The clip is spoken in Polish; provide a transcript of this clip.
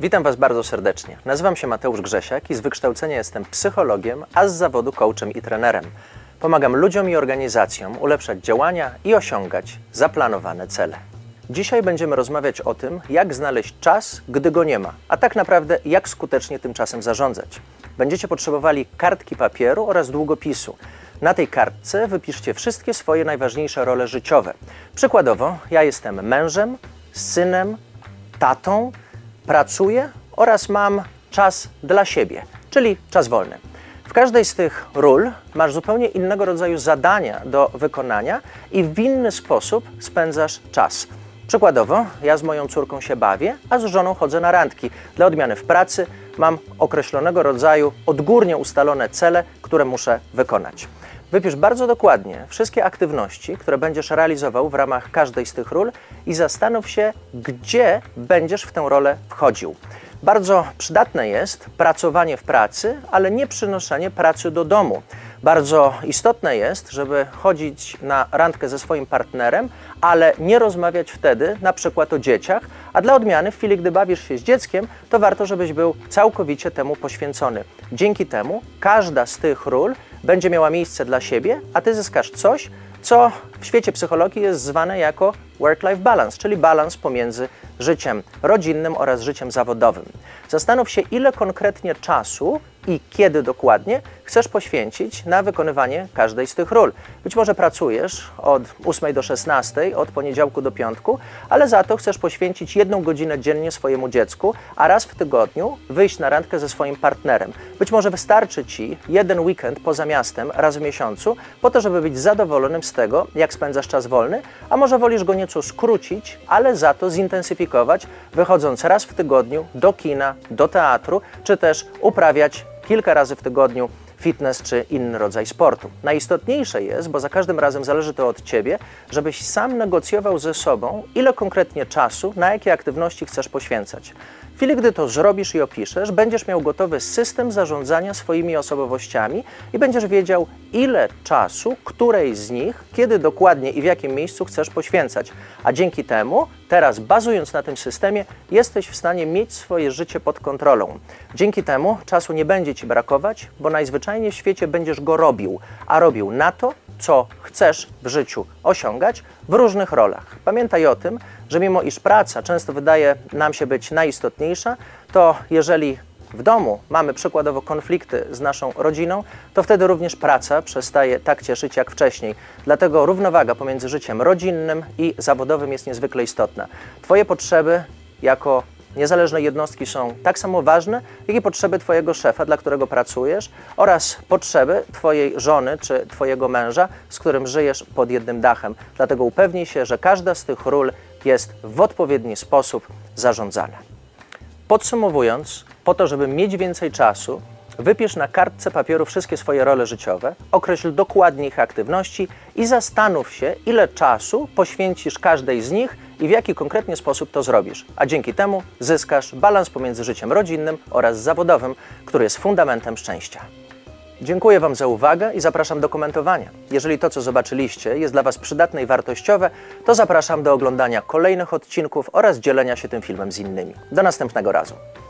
Witam Was bardzo serdecznie. Nazywam się Mateusz Grzesiak i z wykształcenia jestem psychologiem, a z zawodu coachem i trenerem. Pomagam ludziom i organizacjom ulepszać działania i osiągać zaplanowane cele. Dzisiaj będziemy rozmawiać o tym, jak znaleźć czas, gdy go nie ma, a tak naprawdę jak skutecznie tym czasem zarządzać. Będziecie potrzebowali kartki papieru oraz długopisu. Na tej kartce wypiszcie wszystkie swoje najważniejsze role życiowe. Przykładowo, ja jestem mężem, synem, tatą, pracuję oraz mam czas dla siebie, czyli czas wolny. W każdej z tych ról masz zupełnie innego rodzaju zadania do wykonania i w inny sposób spędzasz czas. Przykładowo, ja z moją córką się bawię, a z żoną chodzę na randki. Dla odmiany w pracy mam określonego rodzaju odgórnie ustalone cele, które muszę wykonać. Wypisz bardzo dokładnie wszystkie aktywności, które będziesz realizował w ramach każdej z tych ról i zastanów się, gdzie będziesz w tę rolę wchodził. Bardzo przydatne jest pracowanie w pracy, ale nie przynoszenie pracy do domu. Bardzo istotne jest, żeby chodzić na randkę ze swoim partnerem, ale nie rozmawiać wtedy na przykład o dzieciach, a dla odmiany w chwili, gdy bawisz się z dzieckiem, to warto, żebyś był całkowicie temu poświęcony. Dzięki temu każda z tych ról będzie miała miejsce dla siebie, a Ty zyskasz coś, co w świecie psychologii jest zwane jako work-life balance, czyli balans pomiędzy życiem rodzinnym oraz życiem zawodowym. Zastanów się, ile konkretnie czasu i kiedy dokładnie chcesz poświęcić na wykonywanie każdej z tych ról. Być może pracujesz od 8 do 16, od poniedziałku do piątku, ale za to chcesz poświęcić 1 godzinę dziennie swojemu dziecku, a raz w tygodniu wyjść na randkę ze swoim partnerem. Być może wystarczy Ci jeden weekend poza miastem raz w miesiącu, po to, żeby być zadowolonym z tego, jak spędzasz czas wolny, a może wolisz go nieco skrócić, ale za to zintensyfikować, wychodząc raz w tygodniu do kina, do teatru, czy też uprawiać kilka razy w tygodniu fitness czy inny rodzaj sportu. Najistotniejsze jest, bo za każdym razem zależy to od Ciebie, żebyś sam negocjował ze sobą, ile konkretnie czasu, na jakie aktywności chcesz poświęcać. W chwili, gdy to zrobisz i opiszesz, będziesz miał gotowy system zarządzania swoimi osobowościami i będziesz wiedział, ile czasu, której z nich, kiedy dokładnie i w jakim miejscu chcesz poświęcać. A dzięki temu, teraz bazując na tym systemie, jesteś w stanie mieć swoje życie pod kontrolą. Dzięki temu czasu nie będzie Ci brakować, bo najzwyczajniej w świecie będziesz go robił, a robił na to, co chcesz w życiu osiągać w różnych rolach. Pamiętaj o tym, że mimo iż praca często wydaje nam się być najistotniejsza, to jeżeli w domu mamy przykładowo konflikty z naszą rodziną, to wtedy również praca przestaje tak cieszyć jak wcześniej. Dlatego równowaga pomiędzy życiem rodzinnym i zawodowym jest niezwykle istotna. Twoje potrzeby jako niezależne jednostki są tak samo ważne, jak i potrzeby Twojego szefa, dla którego pracujesz, oraz potrzeby Twojej żony czy Twojego męża, z którym żyjesz pod jednym dachem. Dlatego upewnij się, że każda z tych ról jest w odpowiedni sposób zarządzana. Podsumowując, po to, żeby mieć więcej czasu, wypisz na kartce papieru wszystkie swoje role życiowe, określ dokładnie ich aktywności i zastanów się, ile czasu poświęcisz każdej z nich i w jaki konkretnie sposób to zrobisz. A dzięki temu zyskasz balans pomiędzy życiem rodzinnym oraz zawodowym, który jest fundamentem szczęścia. Dziękuję Wam za uwagę i zapraszam do komentowania. Jeżeli to, co zobaczyliście, jest dla Was przydatne i wartościowe, to zapraszam do oglądania kolejnych odcinków oraz dzielenia się tym filmem z innymi. Do następnego razu.